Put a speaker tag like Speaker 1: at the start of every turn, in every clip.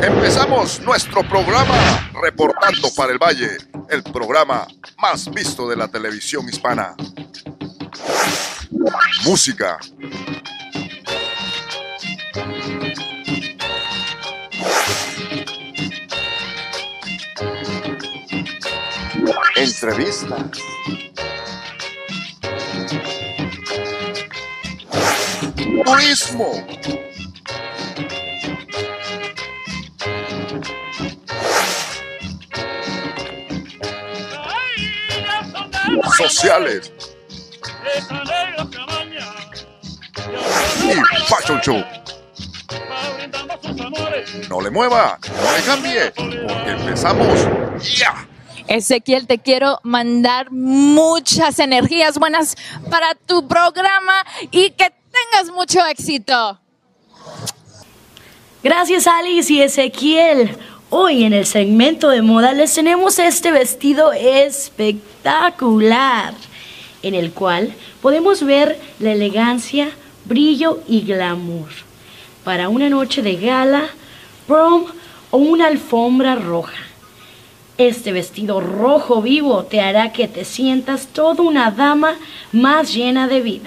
Speaker 1: Empezamos nuestro programa Reportando para el Valle, el programa más visto de la televisión hispana. Música, entrevistas, turismo, sociales y Fashion Show. No le mueva, no le cambie, porque empezamos ya.
Speaker 2: Ezequiel, te quiero mandar muchas energías buenas para tu programa y que tengas mucho éxito.
Speaker 3: Gracias, Alice y Ezequiel. Hoy en el segmento de moda les tenemos este vestido espectacular, en el cual podemos ver la elegancia, brillo y glamour para una noche de gala, prom o una alfombra roja. Este vestido rojo vivo te hará que te sientas toda una dama más llena de vida.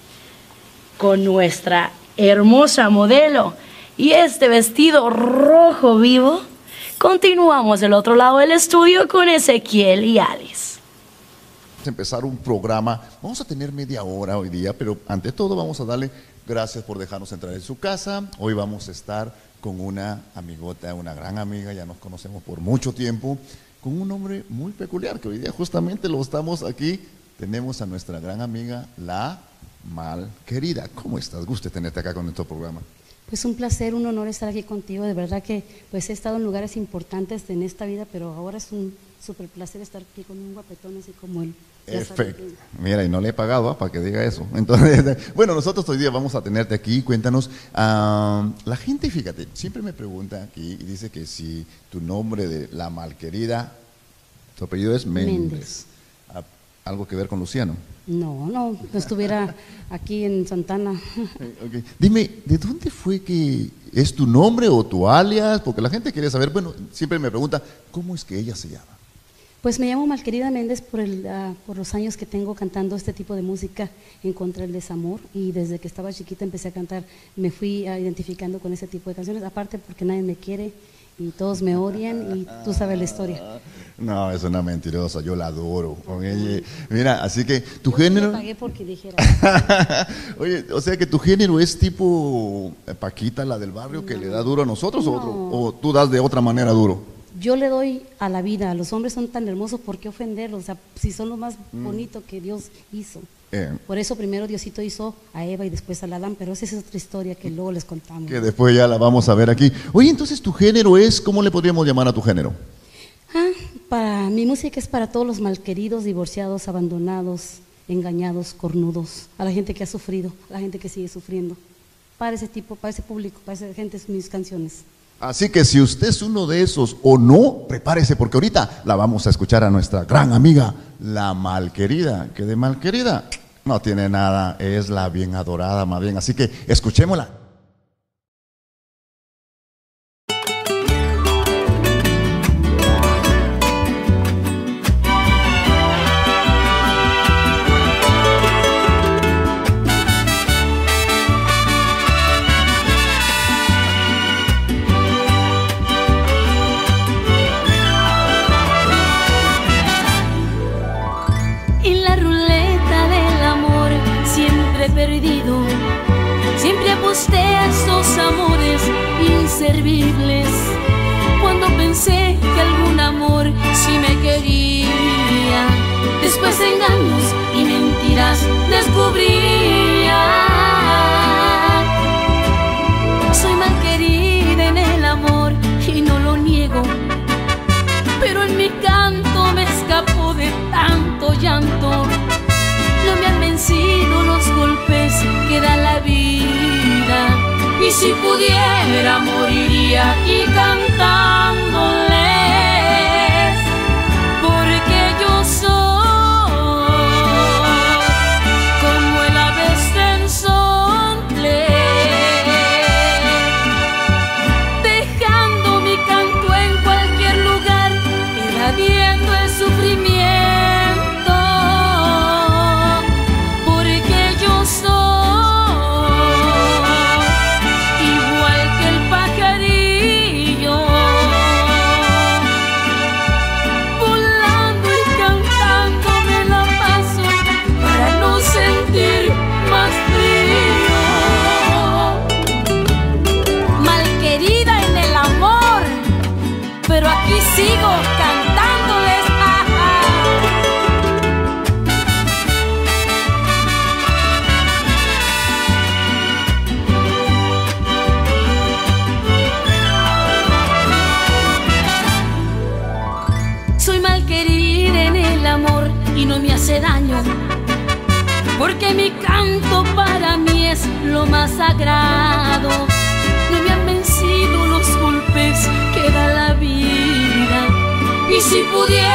Speaker 3: Con nuestra hermosa modelo y este vestido rojo vivo, continuamos del otro lado del estudio con Ezequiel y Alice.
Speaker 4: Vamos a empezar un programa, vamos a tener media hora hoy día, pero ante todo vamos a darle gracias por dejarnos entrar en su casa. Hoy vamos a estar con una amigota, una gran amiga, ya nos conocemos por mucho tiempo, con un nombre muy peculiar, que hoy día justamente lo estamos aquí. Tenemos a nuestra gran amiga, la Malquerida. ¿Cómo estás? Gusto tenerte acá con nuestro programa.
Speaker 5: Pues un placer, un honor estar aquí contigo. De verdad que pues he estado en lugares importantes en esta vida, pero ahora es un súper placer estar aquí con un guapetón así como él.
Speaker 4: Perfecto. Mira, y no le he pagado para que diga eso. Entonces, bueno, nosotros hoy día vamos a tenerte aquí. Cuéntanos, la gente, fíjate, siempre me pregunta aquí y dice que si tu nombre de la Malquerida, tu apellido es Méndez. ¿Algo que ver con Luciano?
Speaker 5: No estuviera aquí en Santana.
Speaker 4: Okay. Dime, ¿de dónde fue que es tu nombre o tu alias? Porque la gente quiere saber, bueno, siempre me pregunta, ¿cómo es que ella se llama?
Speaker 5: Pues me llamo Malquerida Méndez por los años que tengo cantando este tipo de música en contra del desamor, y desde que estaba chiquita empecé a cantar, me fui identificando con ese tipo de canciones, aparte porque nadie me quiere y todos me odian y tú sabes la historia.
Speaker 4: No, es una mentirosa, yo la adoro. Oye, mira, así que tu género…
Speaker 5: Yo pagué porque dijera.
Speaker 4: Oye, o sea que tu género es tipo Paquita, la del barrio, que le da duro a nosotros, o tú das de otra manera duro.
Speaker 5: Yo le doy a la vida, los hombres son tan hermosos, ¿por qué ofenderlos? O sea, si son lo más bonito que Dios hizo. Por eso primero Diosito hizo a Eva y después a Adán, pero esa es otra historia que luego les contamos.
Speaker 4: Que después ya la vamos a ver aquí. Oye, entonces tu género es, ¿cómo le podríamos llamar a tu género?
Speaker 5: Para mi música es para todos los malqueridos, divorciados, abandonados, engañados, cornudos, a la gente que ha sufrido, a la gente que sigue sufriendo. Para ese tipo, para ese público, para esa gente es mis canciones.
Speaker 4: Así que si usted es uno de esos o no, prepárese porque ahorita la vamos a escuchar a nuestra gran amiga, la Malquerida, que de Malquerida no tiene nada, es la bien adorada más bien, así que escuchémosla.
Speaker 6: A estos amores inservibles, cuando pensé que algún amor sí me quería, después de engaños y mentiras descubría. Soy malquerida en el amor y no lo niego, pero en mi canto me escapó de tanto llanto. No me han vencido los golpes que da la vida, y si pudiera moriría aquí cantándoles, porque yo soy como el ave ensontle, dejando mi canto para mí es lo más sagrado. No me han vencido los golpes que da la vida. Y si pudiera